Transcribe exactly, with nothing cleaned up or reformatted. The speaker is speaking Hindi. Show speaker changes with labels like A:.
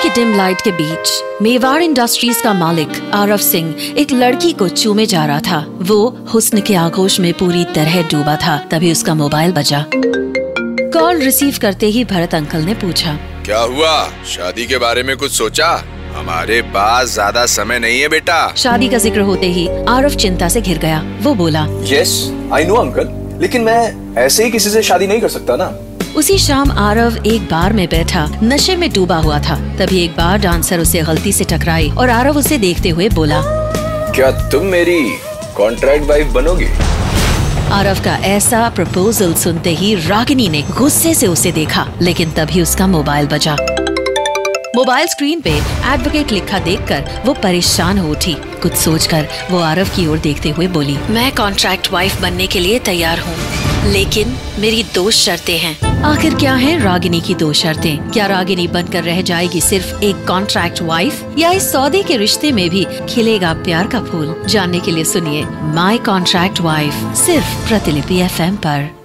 A: की डिम लाइट के बीच मेवाड़ इंडस्ट्रीज का मालिक आरव सिंह एक लड़की को चूमे जा रहा था। वो हुस्न के आगोश में पूरी तरह डूबा था। तभी उसका मोबाइल बजा। कॉल रिसीव करते ही भरत अंकल ने पूछा,
B: क्या हुआ? शादी के बारे में कुछ सोचा? हमारे पास ज्यादा समय नहीं है बेटा।
A: शादी का जिक्र होते ही आरव चिंता से घिर गया। वो बोला,
C: यस आई नो अंकल, लेकिन मैं ऐसे ही किसी से शादी नहीं कर सकता ना।
A: उसी शाम आरव एक बार में बैठा नशे में डूबा हुआ था। तभी एक बार डांसर उसे गलती से टकराई और आरव उसे देखते हुए बोला,
C: क्या तुम मेरी कॉन्ट्रैक्ट वाइफ बनोगी?
A: आरव का ऐसा प्रपोजल सुनते ही रागिनी ने गुस्से से उसे देखा, लेकिन तभी उसका मोबाइल बजा। मोबाइल स्क्रीन पे एडवोकेट लिखा देखकर वो परेशान हो उठी। कुछ सोचकर वो आरव की ओर देखते हुए बोली, मैं कॉन्ट्रैक्ट वाइफ बनने के लिए तैयार हूँ, लेकिन मेरी दो शर्तें हैं। आखिर क्या हैं रागिनी की दो शर्तें? क्या रागिनी बनकर रह जाएगी सिर्फ एक कॉन्ट्रैक्ट वाइफ, या इस सौदे के रिश्ते में भी खिलेगा प्यार का फूल? जानने के लिए सुनिए माई कॉन्ट्रैक्ट वाइफ सिर्फ प्रतिलिपि एफ एम पर।